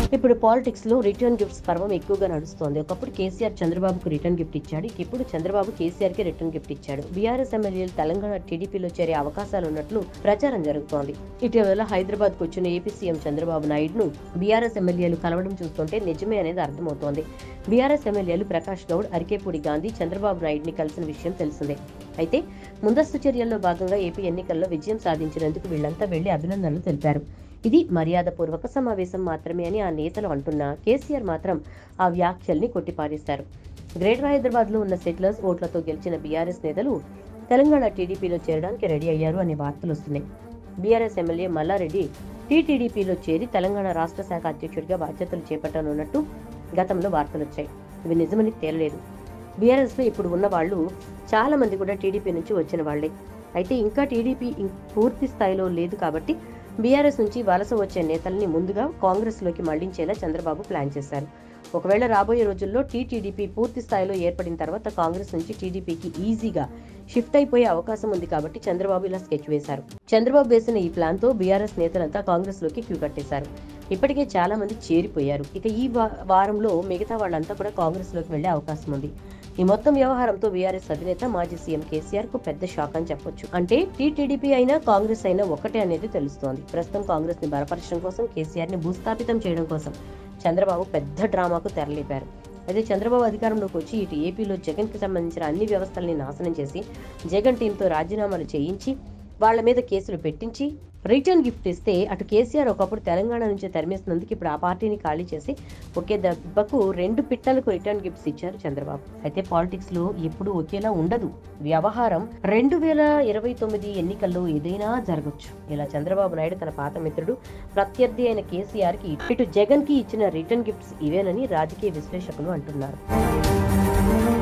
ఇప్పుడు పాలిటిక్స్ లో return gifts పర్వం ఎక్కువగా నడుస్తోంది. ఒకప్పుడు కేసీఆర్ చంద్రబాబుకు రిటర్న్ గిఫ్ట్ ఇచ్చాడు. ఇప్పుడు చంద్రబాబు కేసీఆర్ కి రిటర్న్ గిఫ్ట్ ఇచ్చాడు. బీఆర్ఎస్ ఎమ్మెల్యేలు తెలంగాణ టీడీపీలో చేరే అవకాశాలు ఉన్నట్లు ప్రచారం జరుగుతోంది. ఇటీవల హైదరాబాద్ కు వచ్చిన ఏపీ సీఎం చంద్రబాబు నాయుడును బీఆర్ఎస్ ఎమ్మెల్యేలు కలవడం చూస్తుంటే నిజమే అనేది అర్థమవుతోంది. బీఆర్ఎస్ ఎమ్మెల్యేలు ప్రకాష్ గౌడ్, అరికేపూడి గాంధీ చంద్రబాబు నాయుడిని కలిసిన విషయం తెలిసిందే. అయితే ముందస్తు చర్యల్లో భాగంగా ఏపీ ఎన్నికల్లో విజయం సాధించినందుకు వీళ్లంతా వెళ్లి అభినందనలు తెలిపారు. ఇది మర్యాదపూర్వక సమావేశం మాత్రమే అని ఆ నేతలు అంటున్నా కేసీఆర్ మాత్రం ఆ వ్యాఖ్యల్ని కొట్టిపారేశారు. గ్రేటర్ హైదరాబాద్ లో ఉన్న సెటిలర్స్ ఓట్లతో గెలిచిన బీఆర్ఎస్ నేతలు తెలంగాణ టీడీపీలో చేరడానికి రెడీ అయ్యారు అనే వార్తలు వస్తున్నాయి. బీఆర్ఎస్ ఎమ్మెల్యే మల్లారెడ్డి టీటీడీపీలో చేరి తెలంగాణ రాష్ట్ర శాఖ అధ్యక్షుడిగా బాధ్యతలు చేపట్టనున్నట్టు గతంలో వార్తలు వచ్చాయి. ఇవి నిజమని తేలలేదు. బీఆర్ఎస్ లో ఇప్పుడు ఉన్న వాళ్ళు చాలా మంది కూడా టీడీపీ నుంచి వచ్చిన వాళ్లే. అయితే ఇంకా టీడీపీ పూర్తి స్థాయిలో లేదు కాబట్టి బీఆర్ఎస్ నుంచి వలస వచ్చే నేతల్ని ముందుగా కాంగ్రెస్ లోకి మళ్లించేలా చంద్రబాబు ప్లాన్ చేశారు. ఒకవేళ రాబోయే రోజుల్లో టీటీడీపీ పూర్తి స్థాయిలో ఏర్పడిన తర్వాత కాంగ్రెస్ నుంచి టీడీపీకి ఈజీగా షిఫ్ట్ అయిపోయే అవకాశం ఉంది కాబట్టి చంద్రబాబు ఇలా స్కెచ్ వేశారు. చంద్రబాబు వేసిన ఈ ప్లాన్ తో బీఆర్ఎస్ నేతలంతా కాంగ్రెస్ లోకి క్యూ కట్టేశారు. ఇప్పటికే చాలా మంది చేరిపోయారు. ఇక ఈ వారంలో మిగతా వాళ్ళంతా కూడా కాంగ్రెస్ లోకి వెళ్లే అవకాశం ఉంది. ఈ మొత్తం వ్యవహారంతో బీఆర్ఎస్ అధినేత మాజీ సీఎం కేసీఆర్ కు పెద్ద షాక్ అని చెప్పొచ్చు. అంటే టీటీడీపీ అయినా కాంగ్రెస్ అయినా ఒకటే అనేది తెలుస్తోంది. ప్రస్తుతం కాంగ్రెస్ ని బలపరచడం కోసం, కేసీఆర్ ని భూస్థాపితం చేయడం కోసం చంద్రబాబు పెద్ద డ్రామాకు తెరలేపారు. అయితే చంద్రబాబు అధికారంలోకి వచ్చి ఇటు ఏపీలో జగన్ కి సంబంధించిన అన్ని వ్యవస్థల్ని నాశనం చేసి జగన్ టీంతో రాజీనామాలు చేయించి వాళ్ల మీద కేసులు పెట్టించి రిటర్న్ గిఫ్ట్ ఇస్తే అటు కేసీఆర్ ఒకప్పుడు తెలంగాణ నుంచి తరిమేసినందుకు ఇప్పుడు ఆ పార్టీని ఖాళీ చేసి ఒకే దెబ్బకు 2 పిట్టలకు రిటర్న్ గిఫ్ట్స్ ఇచ్చారు చంద్రబాబు. అయితే పాలిటిక్స్ లో ఎప్పుడు ఒకేలా ఉండదు. వ్యవహారం 2029 ఎన్నికల్లో ఏదైనా జరగచ్చు. ఇలా చంద్రబాబు నాయుడు తన పాత మిత్రుడు ప్రత్యర్థి అయిన కేసీఆర్ కి ఇటు జగన్ కి ఇచ్చిన రిటర్న్ గిఫ్ట్స్ ఇవేనని రాజకీయ విశ్లేషకులు అంటున్నారు.